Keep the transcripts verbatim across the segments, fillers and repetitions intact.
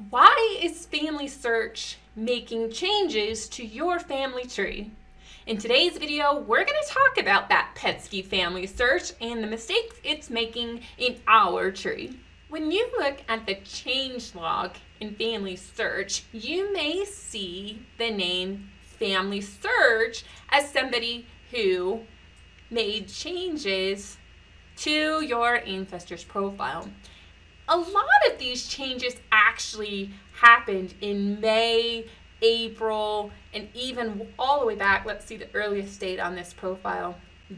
Why is FamilySearch making changes to your family tree? In today's video, we're going to talk about that pesky FamilySearch and the mistakes it's making in our tree. When you look at the changelog in FamilySearch, you may see the name FamilySearch as somebody who made changes to your ancestor's profile. A lot of these changes actually happened in May, April, and even all the way back, let's see the earliest date on this profile,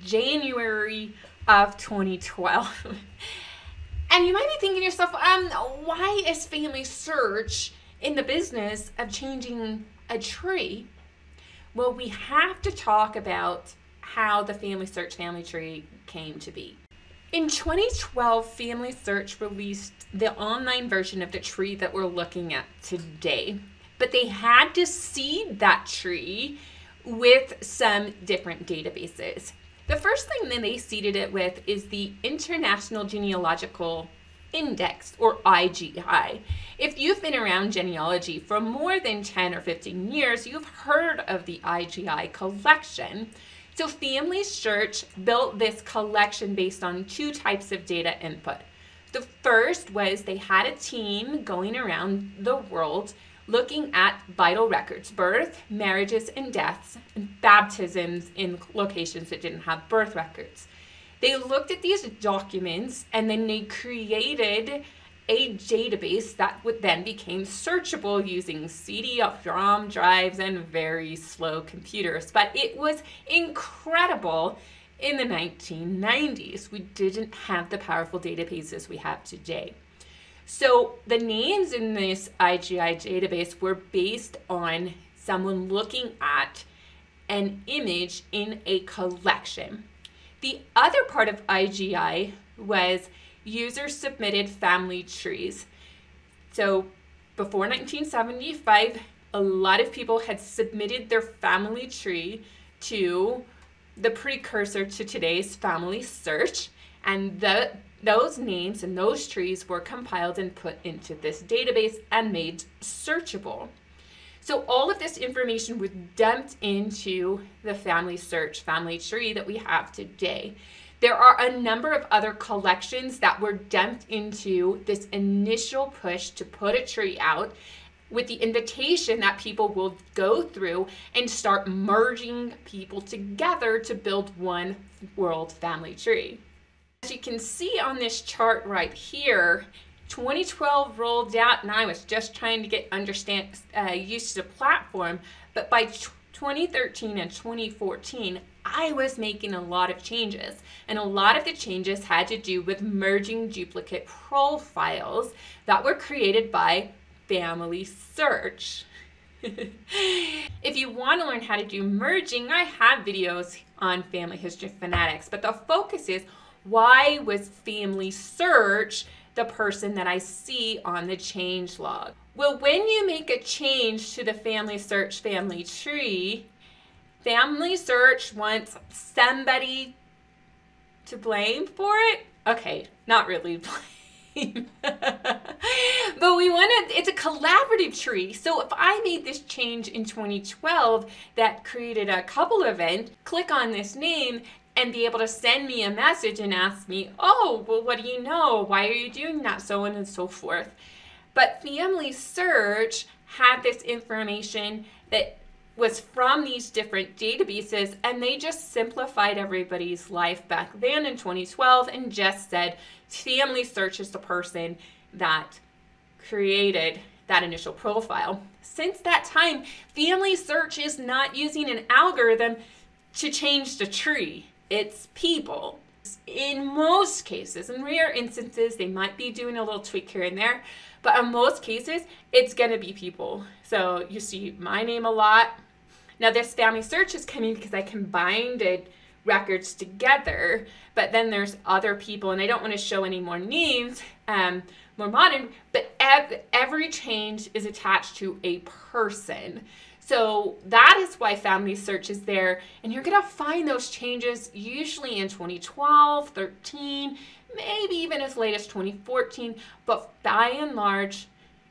January of twenty twelve. And you might be thinking to yourself, um, why is FamilySearch in the business of changing a tree? Well, we have to talk about how the FamilySearch family tree came to be. In twenty twelve, FamilySearch released the online version of the tree that we're looking at today, but they had to seed that tree with some different databases. The first thing that they seeded it with is the International Genealogical Index, or I G I. If you've been around genealogy for more than ten or fifteen years, you've heard of the I G I Collection. So FamilySearch built this collection based on two types of data input. The first was they had a team going around the world looking at vital records, birth, marriages, and deaths, and baptisms in locations that didn't have birth records. They looked at these documents and then they created a database that would then became searchable using C D ROM drives and very slow computers. But it was incredible in the nineteen nineties. We didn't have the powerful databases we have today. So the names in this I G I database were based on someone looking at an image in a collection. The other part of I G I was user-submitted family trees. So before nineteen seventy-five, a lot of people had submitted their family tree to the precursor to today's FamilySearch, and the, those names and those trees were compiled and put into this database and made searchable. So all of this information was dumped into the FamilySearch family tree that we have today. There are a number of other collections that were dumped into this initial push to put a tree out with the invitation that people will go through and start merging people together to build one world family tree. As you can see on this chart right here, twenty twelve rolled out and I was just trying to get understand uh, used to the platform, but by twenty thirteen and twenty fourteen, I was making a lot of changes, and a lot of the changes had to do with merging duplicate profiles that were created by FamilySearch. If you want to learn how to do merging, I have videos on Family History Fanatics, but the focus is, why was FamilySearch the person that I see on the changelog? Well, when you make a change to the FamilySearch family tree, FamilySearch wants somebody to blame for it. Okay, not really blame. But we want to, it's a collaborative tree. So if I made this change in twenty twelve that created a couple event, click on this name and be able to send me a message and ask me, oh, well, what do you know? Why are you doing that? So on and so forth. But FamilySearch had this information that was from these different databases, and they just simplified everybody's life back then in twenty twelve and just said FamilySearch is the person that created that initial profile. Since that time, FamilySearch is not using an algorithm to change the tree. It's people. In most cases, in rare instances, they might be doing a little tweak here and there, but in most cases, it's gonna be people. So you see my name a lot. Now this FamilySearch is coming because I combined it records together, but then there's other people, and I don't want to show any more names, um, more modern, but ev every change is attached to a person. So that is why FamilySearch is there, and you're gonna find those changes usually in twenty twelve, thirteen, maybe even as late as twenty fourteen, but by and large,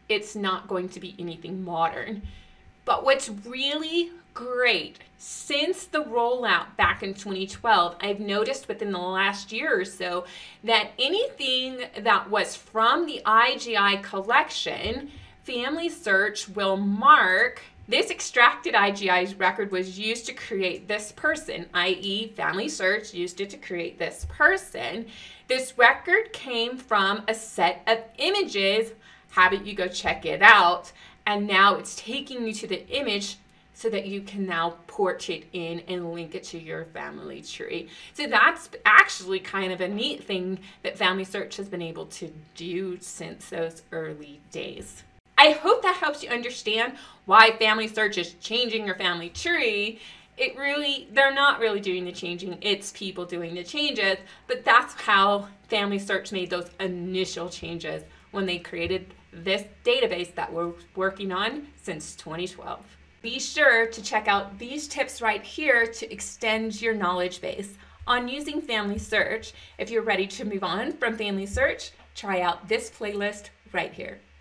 It's not going to be anything modern. But what's really great, since the rollout back in twenty twelve, I've noticed within the last year or so that anything that was from the I G I collection, FamilySearch will mark this extracted I G I record was used to create this person, that is FamilySearch used it to create this person. This record came from a set of images. Have it you go check it out. And now it's taking you to the image so that you can now port it in and link it to your family tree. So that's actually kind of a neat thing that FamilySearch has been able to do since those early days. I hope that helps you understand why FamilySearch is changing your family tree. It really, they're not really doing the changing, it's people doing the changes, but that's how FamilySearch made those initial changes when they created this database that we're working on since twenty twelve. Be sure to check out these tips right here to extend your knowledge base on using FamilySearch. If you're ready to move on from FamilySearch, try out this playlist right here.